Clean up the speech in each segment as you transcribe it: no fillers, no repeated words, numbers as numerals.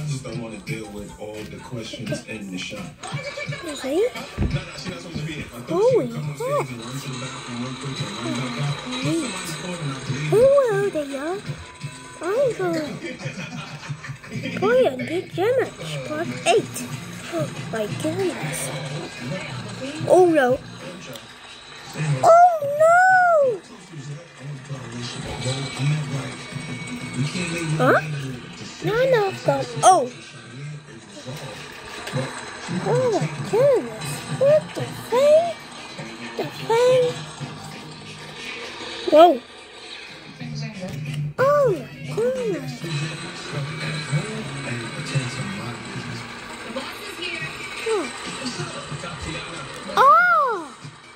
just don't want to deal with all the questions in the shop. Is he? Holy heck. Hello there. I'm going to pajamas part 8. Oh my goodness. Oh no. Oh no! Huh? No, go. Oh! Oh my goodness. What the thing? The thing? Whoa. Oh my goodness. Oh!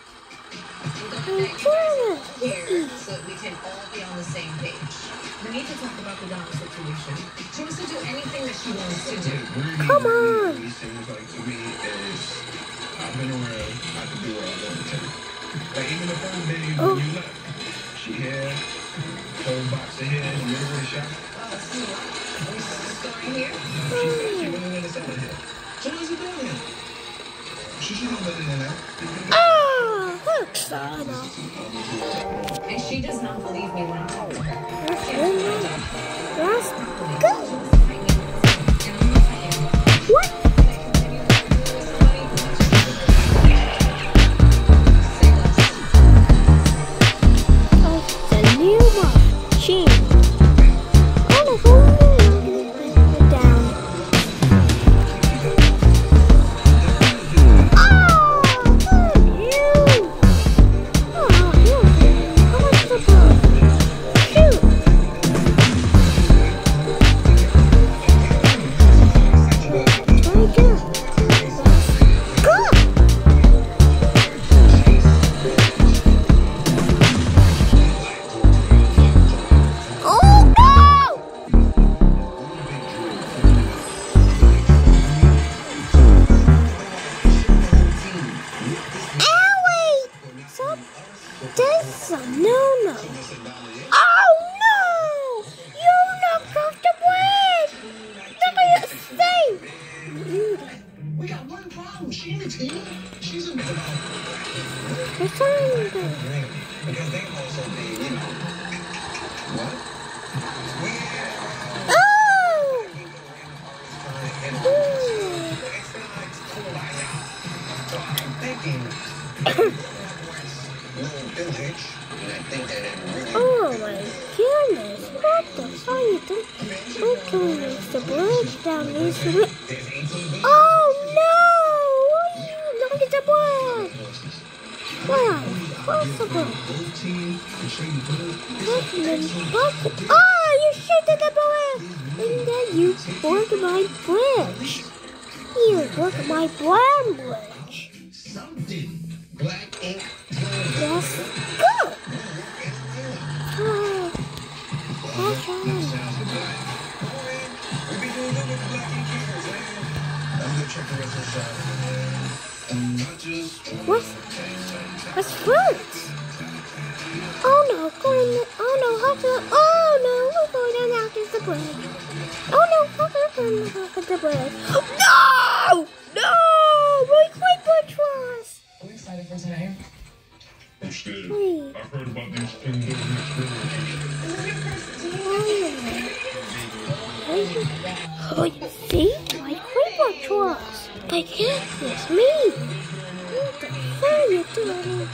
Here, so we can all be on the same page. We need to talk about the Donna situation. She wants to do anything that she wants to do. Come on! Seems like to me is I've been around. I can do what I want to. Like even the first day when you left, she had whole box of hair in the middle of the shop. Oh, see what? Is the story here? She said she wasn't going to sell it here. So what's it doing here? She should know better than that. Oh, that's Donna. And she does not believe me when I tell her. Let's go. What? Oh, the new machine. Oh, go down. This is a no-no. Oh no! You knocked off the bread! Look at your thing! We got one problem. She ain't a team. She's a man. What's wrong with that? Because they also be, you know. What? Oh! I'm thinking. Oh my goodness, what the fuck are you doing? Okay, the bridge down needs to be... Oh no! Look at the bridge! Why? What's the bridge? Oh, you shit at the bridge! And then you broke my bridge! You broke my brown bridge! Black ink. Let's go! Oh, that's right. What's fruits? Oh no, oh no, oh no, we're going down after the bridge. Oh no, we're going after the bridge. No! No! My quick was. I'm excited for tonight. I'm scared. I've heard about these things over Oh, you see? My quick was. My goodness me! What the hell are you doing?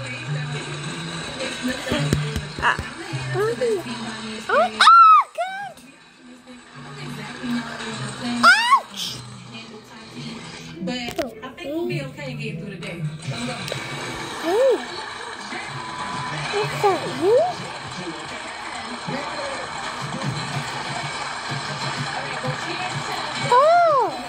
Oh, God! Ouch! But I think we'll be okay getting through the day. Let's go. Hey! What's that, you? Oh!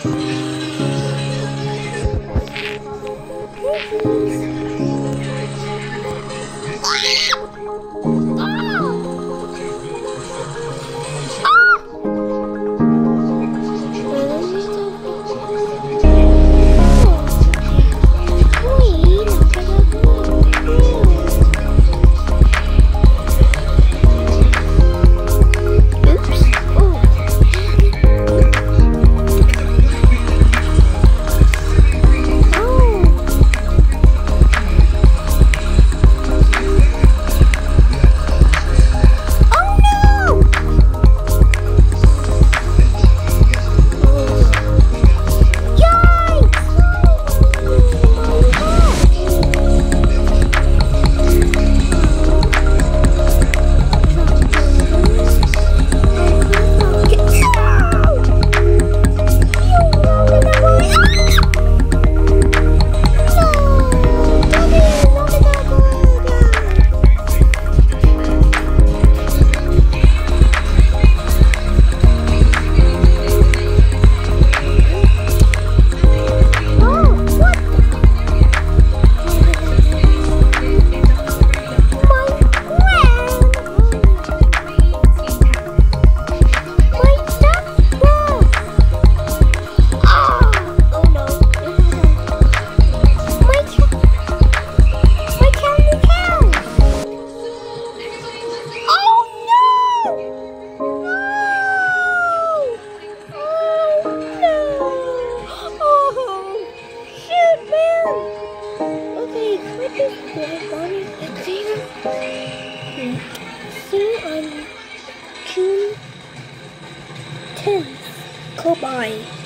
See you on June 10th. Goodbye.